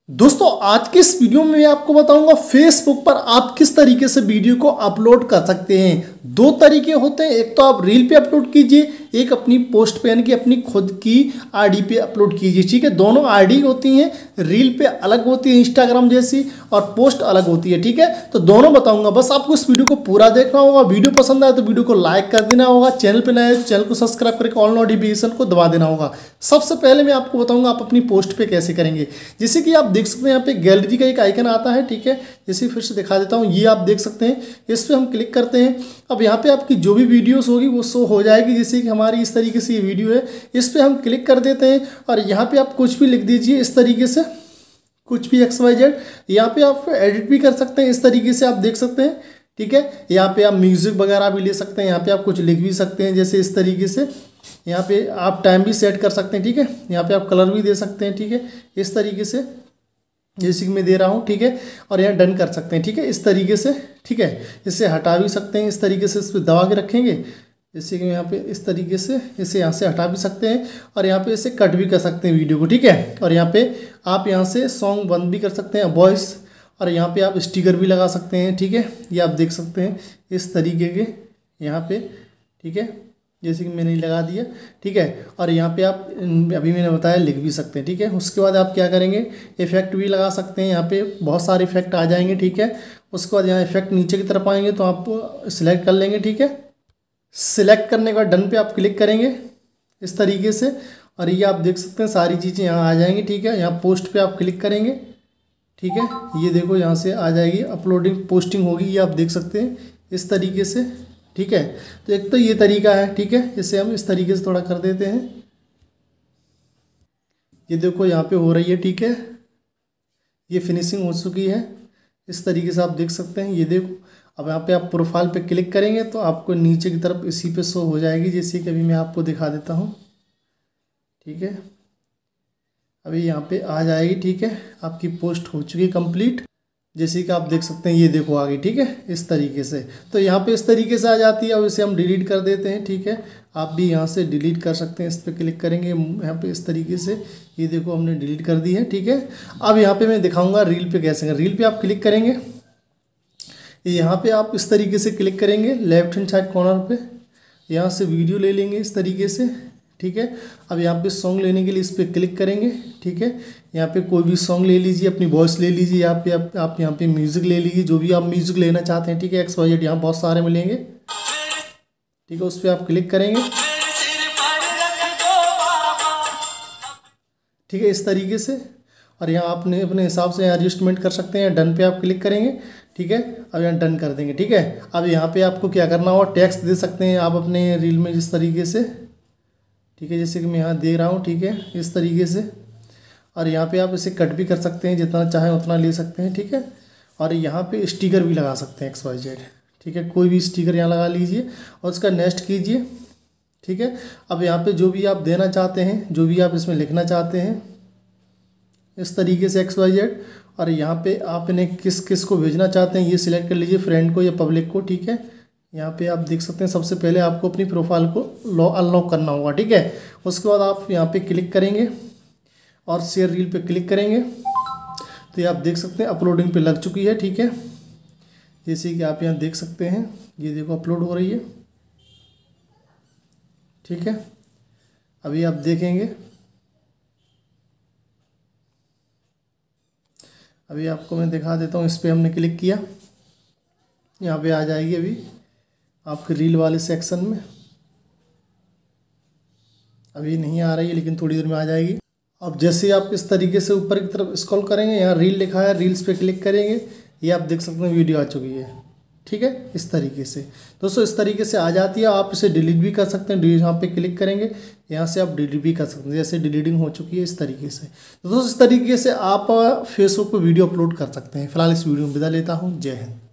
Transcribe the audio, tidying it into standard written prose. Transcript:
दोस्तों आज के इस वीडियो में मैं आपको बताऊंगा फेसबुक पर आप किस तरीके से वीडियो को अपलोड कर सकते हैं। दो तरीके होते हैं, एक तो आप रील पे अपलोड कीजिए, एक अपनी पोस्ट पे यानी कि अपनी खुद की आईडी पे अपलोड कीजिए। ठीक है, दोनों आईडी होती हैं, रील पे अलग होती है इंस्टाग्राम जैसी और पोस्ट अलग होती है। ठीक है, तो दोनों बताऊंगा, बस आपको इस वीडियो को पूरा देखना होगा। वीडियो पसंद आए तो वीडियो को लाइक कर देना होगा, चैनल पर नए हैं तो चैनल को सब्सक्राइब करके ऑल नोटिफिकेशन को दबा देना होगा। सबसे पहले मैं आपको बताऊंगा आप अपनी पोस्ट पे कैसे करेंगे। जैसे कि आप देख सकते हैं यहाँ पे गैलरी का एक आइकन आता है। ठीक है, जैसे फिर से दिखा देता हूँ, ये आप देख सकते हैं, इस पर हम क्लिक करते हैं। अब यहाँ पे आपकी जो भी वीडियोस होगी वो शो हो जाएगी। जैसे कि हमारी इस तरीके से ये वीडियो है, इस पर हम क्लिक कर देते हैं और यहाँ पे आप कुछ भी लिख दीजिए इस तरीके से, कुछ भी XYZ। यहाँ पे आप एडिट भी कर सकते हैं इस तरीके से, आप देख सकते हैं। ठीक है, यहाँ पे आप म्यूजिक वगैरह भी ले सकते हैं, यहाँ पे आप कुछ लिख भी सकते हैं जैसे इस तरीके से। यहाँ पे आप टाइम भी सेट कर सकते हैं। ठीक है, यहाँ पे आप कलर भी दे सकते हैं। ठीक है, इस तरीके से जैसे कि मैं दे रहा हूँ। ठीक है, और यहाँ डन कर सकते हैं। ठीक है, इस तरीके से। ठीक है, इसे हटा भी सकते हैं इस तरीके से, इस पर दबा के रखेंगे जैसे कि यहाँ पे इस तरीके से, इसे यहाँ से हटा भी सकते हैं और यहाँ पे इसे कट भी कर सकते हैं वीडियो को। ठीक है, और यहाँ पे आप यहाँ से सॉन्ग बंद भी कर सकते हैं, वॉइस, और यहाँ पे आप स्टिकर भी लगा सकते हैं। ठीक है, ये आप देख सकते हैं इस तरीके के यहाँ पे। ठीक है, जैसे कि मैंने लगा दिया। ठीक है, और यहाँ पे आप अभी मैंने बताया लिख भी सकते हैं। ठीक है, उसके बाद आप क्या करेंगे, इफेक्ट भी लगा सकते हैं। यहाँ पे बहुत सारे इफेक्ट आ जाएंगे। ठीक है, उसके बाद यहाँ इफेक्ट नीचे की तरफ आएंगे तो आप सिलेक्ट कर लेंगे। ठीक है, सिलेक्ट करने के बाद डन पे आप क्लिक करेंगे इस तरीके से, और ये आप देख सकते हैं सारी चीज़ें यहाँ आ जाएंगी। ठीक है, यहाँ पोस्ट पे आप क्लिक करेंगे। ठीक है, ये देखो यहाँ से आ जाएगी, अपलोडिंग पोस्टिंग होगी, ये आप देख सकते हैं इस तरीके से। ठीक है, तो एक तो ये तरीका है। ठीक है, इसे हम इस तरीके से थोड़ा कर देते हैं, ये देखो यहाँ पे हो रही है। ठीक है, ये फिनिशिंग हो चुकी है इस तरीके से, आप देख सकते हैं। ये देखो, अब यहाँ पे आप प्रोफाइल पे क्लिक करेंगे तो आपको नीचे की तरफ इसी पे शो हो जाएगी, जैसे कि अभी मैं आपको दिखा देता हूँ। ठीक है, अभी यहाँ पे आ जाएगी। ठीक है, आपकी पोस्ट हो चुकी है कंप्लीट, जैसे कि आप देख सकते हैं, ये देखो आ गई। ठीक है, इस तरीके से, तो यहाँ पे इस तरीके से आ जाती है। अब इसे हम डिलीट कर देते हैं। ठीक है, आप भी यहाँ से डिलीट कर सकते हैं, इस पर क्लिक करेंगे यहाँ पे इस तरीके से, ये देखो हमने डिलीट कर दी है। ठीक है, अब यहाँ पे मैं दिखाऊंगा रील पे कैसे। रील पे आप क्लिक करेंगे, यहाँ पे आप इस तरीके से क्लिक करेंगे लेफ्ट हैंड साइड कॉर्नर पे, यहाँ से वीडियो ले लेंगे इस तरीके से। ठीक है, अब यहाँ पे सॉन्ग लेने के लिए इस पर क्लिक करेंगे। ठीक है, यहाँ पे कोई भी सॉन्ग ले लीजिए, अपनी वॉइस ले लीजिए, यहाँ पे आप यहाँ पे म्यूज़िक ले लीजिए, जो भी आप म्यूज़िक लेना चाहते हैं। ठीक है, XYZ यहाँ बहुत सारे मिलेंगे। ठीक है, उस पर आप क्लिक करेंगे। ठीक है, इस तरीके से, और यहाँ आपने अपने हिसाब से एडजस्टमेंट कर सकते हैं। डन पे आप क्लिक करेंगे। ठीक है, अब यहाँ डन कर देंगे। ठीक है, अब यहाँ पे आपको क्या करना होगा, टेक्स्ट दे सकते हैं आप अपने रील में जिस तरीके से। ठीक है, जैसे कि मैं यहाँ दे रहा हूँ। ठीक है, इस तरीके से, और यहाँ पे आप इसे कट भी कर सकते हैं, जितना चाहें उतना ले सकते हैं। ठीक है, और यहाँ पे स्टिकर भी लगा सकते हैं XYZ। ठीक है, कोई भी स्टिकर यहाँ लगा लीजिए और उसका नेक्स्ट कीजिए। ठीक है, अब यहाँ पे जो भी आप देना चाहते हैं, जो भी आप इसमें लिखना चाहते हैं इस तरीके से XYZ, और यहाँ पे आप इन्हें किस किस को भेजना चाहते हैं ये सिलेक्ट कर लीजिए, फ्रेंड को या पब्लिक को। ठीक है, यहाँ पे आप देख सकते हैं सबसे पहले आपको अपनी प्रोफाइल को अनलॉक करना होगा। ठीक है, उसके बाद आप यहाँ पे क्लिक करेंगे और शेयर रील पे क्लिक करेंगे, तो ये आप देख सकते हैं अपलोडिंग पे लग चुकी है। ठीक है, जैसे कि आप यहाँ देख सकते हैं, ये देखो अपलोड हो रही है। ठीक है, अभी आप देखेंगे, अभी आपको मैं दिखा देता हूँ। इस पर हमने क्लिक किया, यहाँ पे आ जाएगी अभी आपके रील वाले सेक्शन में। अभी नहीं आ रही है लेकिन थोड़ी देर में आ जाएगी। अब जैसे आप इस तरीके से ऊपर की तरफ स्क्रॉल करेंगे, यहाँ रील लिखा है, रील्स पे क्लिक करेंगे, ये आप देख सकते हैं वीडियो आ चुकी है। ठीक है, इस तरीके से दोस्तों, इस तरीके से आ जाती है। आप इसे डिलीट भी कर सकते हैं, यहाँ पे क्लिक करेंगे, यहाँ से आप डिलीट भी कर सकते हैं, जैसे डिलीटिंग हो चुकी है इस तरीके से। तो दोस्तों इस तरीके से आप फेसबुक पर वीडियो अपलोड कर सकते हैं। फिलहाल इस वीडियो में विदा लेता हूँ। जय हिंद।